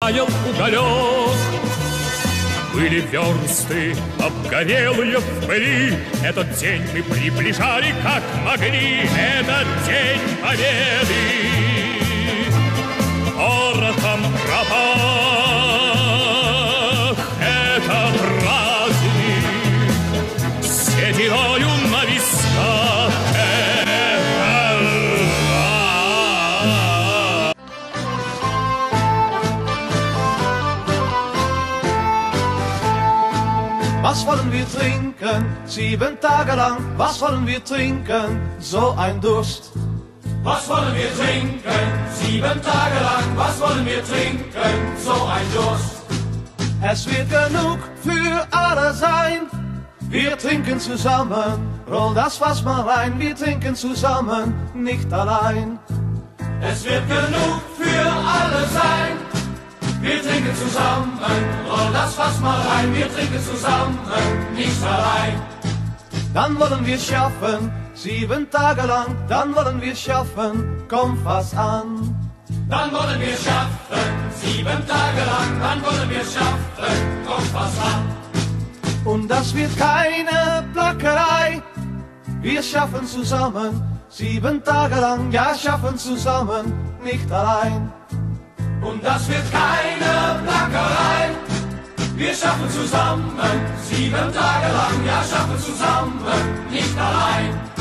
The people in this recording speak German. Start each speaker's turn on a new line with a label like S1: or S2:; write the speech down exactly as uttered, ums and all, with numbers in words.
S1: Таял уголек, были версты обгорелые в пыли. Этот день мы приближали как могли. Этот день победы. Порохом пропах. Это праздник с сединою на висках.
S2: Was wollen wir trinken? Sieben Tage lang. Was wollen wir trinken? So ein Durst.
S3: Was wollen wir trinken? Sieben Tage lang. Was wollen wir trinken? So ein Durst.
S2: Es wird genug für alle sein. Wir trinken zusammen. Roll das Fass mal rein. Wir trinken zusammen, nicht allein.
S3: Es wird genug für alle sein. Wir trinken zusammen, roll das Fass mal rein, wir trinken zusammen, nicht allein.
S2: Dann wollen wir schaffen, sieben Tage lang, dann wollen wir schaffen, komm Fass an.
S3: Dann wollen wir schaffen, sieben Tage lang, dann wollen wir schaffen, komm Fass an.
S2: Und das wird keine Plackerei, wir schaffen zusammen, sieben Tage lang, ja schaffen zusammen, nicht allein.
S3: Und das wird keine Plackerei. Wir schaffen zusammen, sieben Tage lang, ja schaffen zusammen, nicht allein.